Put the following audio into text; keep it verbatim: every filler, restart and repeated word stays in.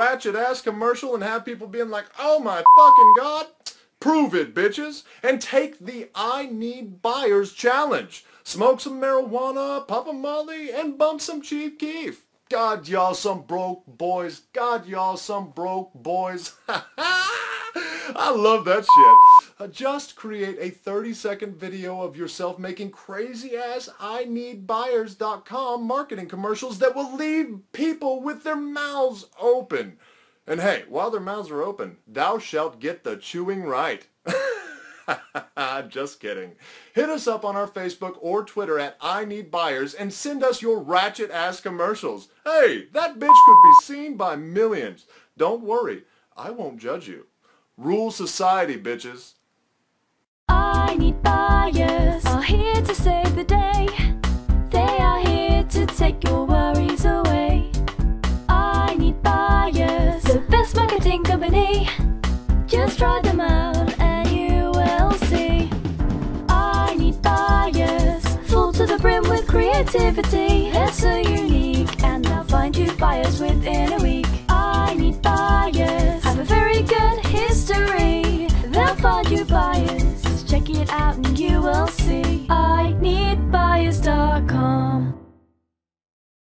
ratchet ass commercial and have people being like, oh my fucking God, prove it, bitches. And take the I Need Buyers challenge. Smoke some marijuana, pop a molly, and bump some Chief Keef. God, y'all some broke boys. God, y'all some broke boys. I love that shit. Uh, just create a thirty second video of yourself making crazy ass I need buyers dot com marketing commercials that will leave people with their mouths open. And hey, while their mouths are open, thou shalt get the chewing right. Just kidding. Hit us up on our Facebook or Twitter at I Need Buyers and send us your ratchet ass commercials. Hey, that bitch could be seen by millions. Don't worry, I won't judge you. Rule society, bitches. I Need Buyers are here to save the day. They are here to take your worries away. I Need Buyers, the best marketing company. Just try them out and you will see. I Need Buyers, full to the brim with creativity. They're so unique and they'll find you buyers within a